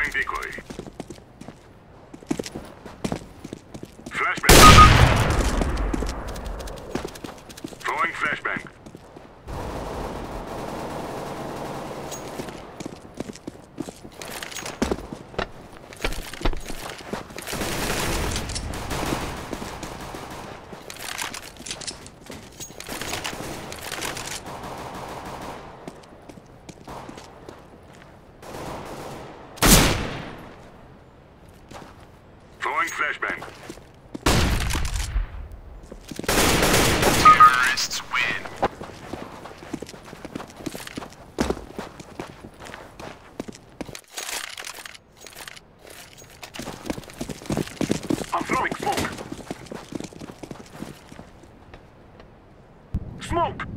Deploying decoy. Flashbang. Throwing flashbang. Throwing flashbang. Terrorists win. I'm throwing smoke. Smoke!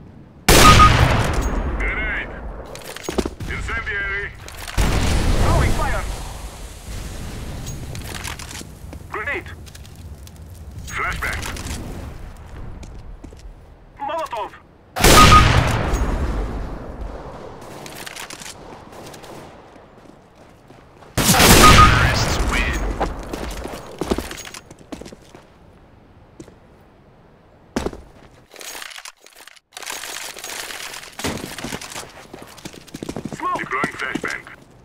Grenade! Incendiary! Throwing fire! Grenade! Flashbang! Molotov! Terrorists win! Smoke! Deploying flashbang.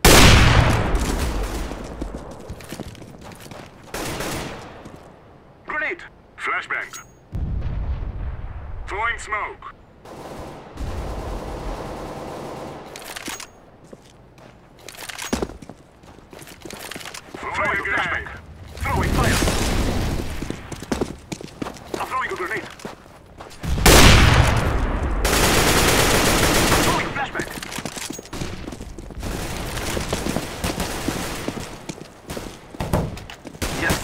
Grenade! Flashbang. Throwing smoke. Throwing a flashbang. Throwing fire. I'm throwing a grenade. I'm throwing a flashbang. Yes.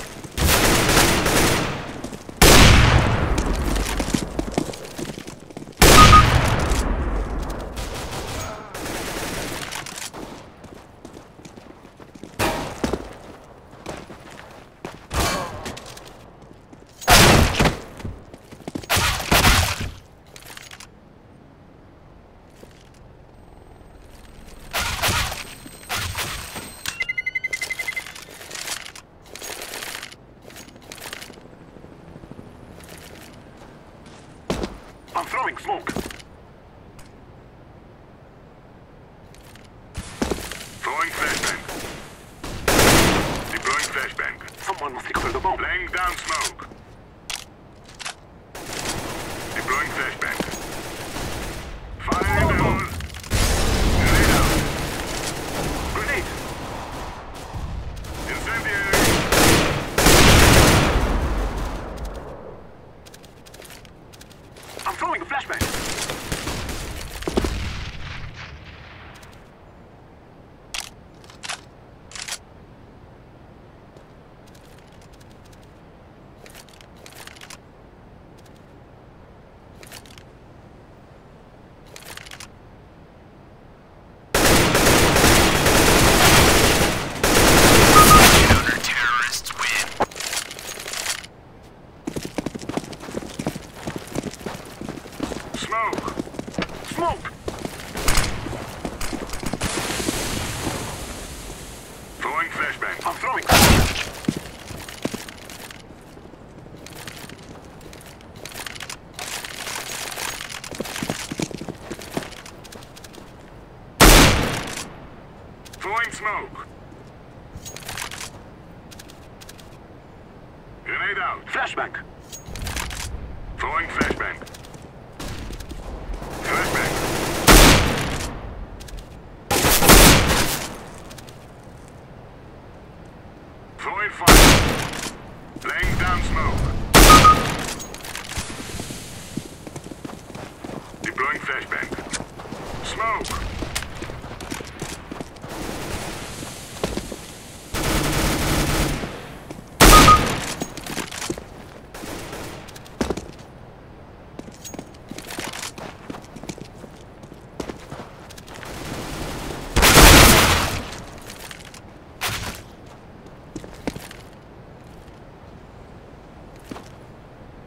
I'm throwing smoke. Throwing flashbang. Deploying flashbang. Someone must recover the bomb. Laying down smoke. Deploying flashbang. Fire in the hole. Grenade out. Grenade. Incendiary. I'm throwing a flashbang. Counter-terrorists win. Smoke! Smoke! Throwing flashbang. I'm throwing. Throwing smoke. Grenade out. Flashbang. Throwing flashbang. Flashbang. Throwing fire. Laying down smoke. Deploying flashbang. Smoke.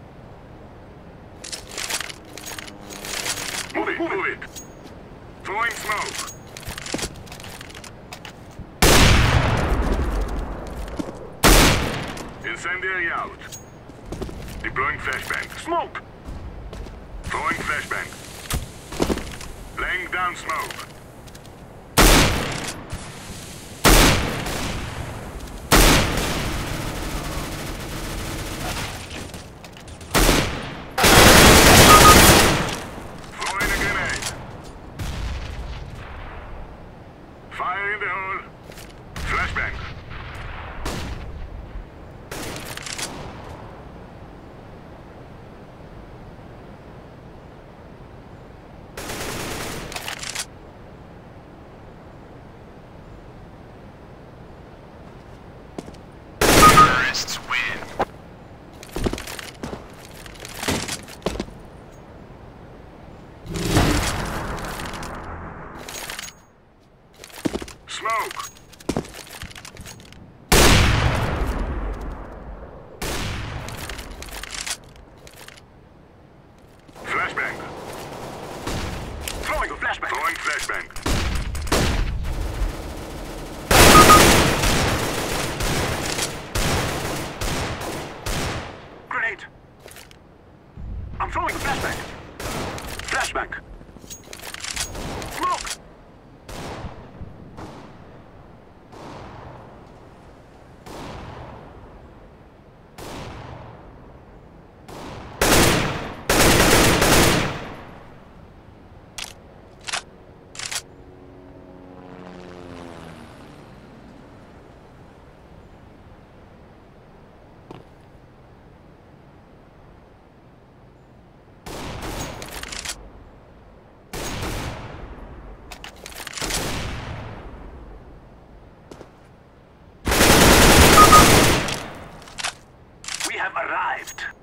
Move it. Throwing Incendiary out. Deploying flashbang. Smoke! Throwing flashbang. Laying down smoke. Throwing a grenade. Fire in the hole. Flashbang. Terrorists win. Smoke! Flashbang. Throwing a flashbang. Throwing flashbang. Grenade. I'm throwing a flashbang. Flashbang. Smoke. We have arrived.